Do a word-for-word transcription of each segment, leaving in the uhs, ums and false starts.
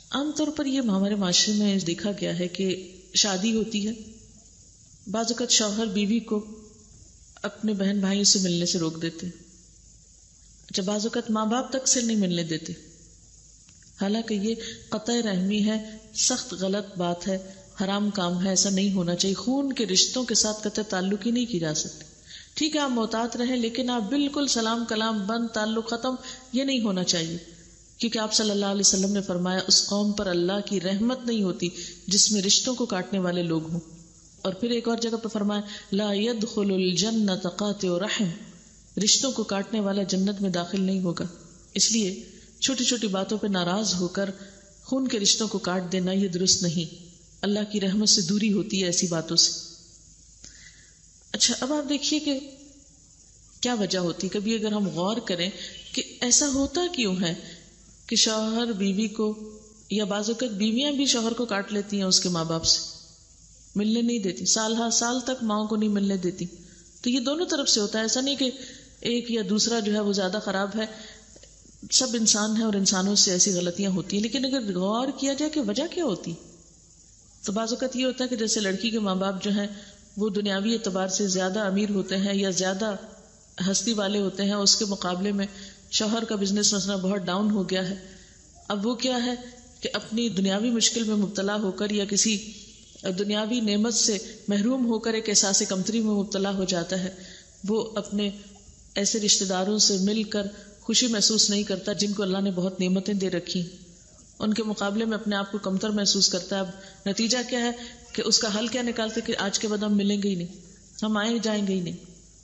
عام طور پر یہ ہمارے معاشرے میں دیکھا گیا ہے کہ شادی ہوتی ہے، بعض اوقات شوہر بیوی کو اپنے بہن بھائیوں سے ملنے سے روک دیتے، اچھا بعض اوقات ماں باپ تک سے نہیں ملنے دیتے، حالانکہ یہ قطع رحمی ہے، سخت غلط بات ہے، حرام کام ہے، ایسا نہیں ہونا چاہیے. خون کے رشتوں کے ساتھ قطع تعلق ہی نہیں کی جا سکتی. ٹھیک ہے آپ محتاط رہیں، لیکن آپ بالکل سلام کلام بند، تعلق ختم، یہ نہیں ہونا چاہیے. کیونکہ آپ صلی اللہ علیہ وسلم نے فرمایا اس قوم پر اللہ کی رحمت نہیں ہوتی جس میں رشتوں کو کاٹنے والے لوگ ہوں. اور پھر ایک اور جگہ پہ فرمایا لا يدخل الجنت قاطع رحم، رشتوں کو کاٹنے والا جنت میں داخل نہیں ہوگا. اس لیے چھوٹی چھوٹی باتوں پہ ناراض ہو کر خون کے رشتوں کو کاٹ دینا یہ درست نہیں، اللہ کی رحمت سے دوری ہوتی ہے ایسی باتوں سے. اچھا اب آپ دیکھیے کہ کیا وجہ ہوتی، کبھی اگر ہم غور کریں کہ ایسا ہوتا کیوں ہے کہ شوہر بیوی کو، یا بعض اوقات بیویاں بھی شوہر کو کاٹ لیتی ہیں اس کے ماں باپ سے، ملنے نہیں دیتی، سال ہر سال تک ماں کو نہیں ملنے دیتی. تو یہ دونوں طرف سے ہوتا ہے، ایسا نہیں کہ ایک یا دوسرا جو ہے وہ زیادہ خراب ہے، سب انسان ہیں اور انسانوں سے ایسی غلطیاں ہوتی ہیں. لیکن اگر غور کیا جائے کہ وجہ کیا ہوتی، تو بعض اوقات یہ ہوتا ہے کہ جیسے لڑکی کے ماں باپ جو ہیں وہ دنیاوی اعتبار سے زیادہ امیر ہوتے ہیں یا زیادہ ہستی والے ہوتے ہیں، اس کے مقابلے میں شوہر کا بزنس مسئلہ بہت ڈاؤن ہو گیا ہے. اب وہ کیا ہے کہ اپنی دنیاوی مشکل میں مبتلا ہو کر یا کسی دنیاوی نعمت سے محروم ہو کر ایک احساس کمتری میں مبتلا ہو جاتا ہے. وہ اپنے ایسے رشتہ داروں سے مل کر خوشی محسوس نہیں کرتا جن کو اللہ نے بہت نعمتیں دے رکھی، ان کے مقابلے میں اپنے آپ کو کمتر محسوس کرتا ہے. اب نتیجہ کیا ہے کہ اس کا حل کیا نکالتے کہ آج کے بعد ہم ملیں گے ہی نہیں، ہم آئیں جائیں گے ہی نہیں.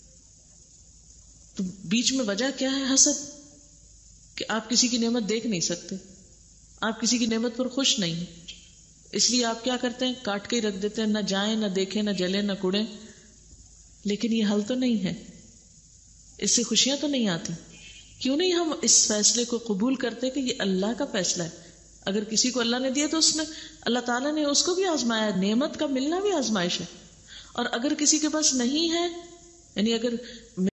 تو بیچ میں وجہ کیا ہے؟ حسد، کہ آپ کسی کی نعمت دیکھ نہیں سکتے، آپ کسی کی نعمت پر خوش نہیں ہیں، اس لیے آپ کیا کرتے ہیں؟ کاٹ کے ہی رکھ دیتے ہیں، نہ جائیں نہ دیکھیں نہ جلیں نہ کڑیں. لیکن یہ حل تو نہیں ہے، اس سے خوشیاں تو نہیں آتی. کیوں نہیں ہم اس فیصلے کو قبول کرتے کہ یہ اللہ کا فیصلہ ہے؟ اگر کسی کو اللہ نے دیا تو اس نے، اللہ تعالیٰ نے اس کو بھی آزمایا، نعمت کا ملنا بھی آزمائش ہے. اور اگر کسی کے پاس نہیں ہے، یعنی اگر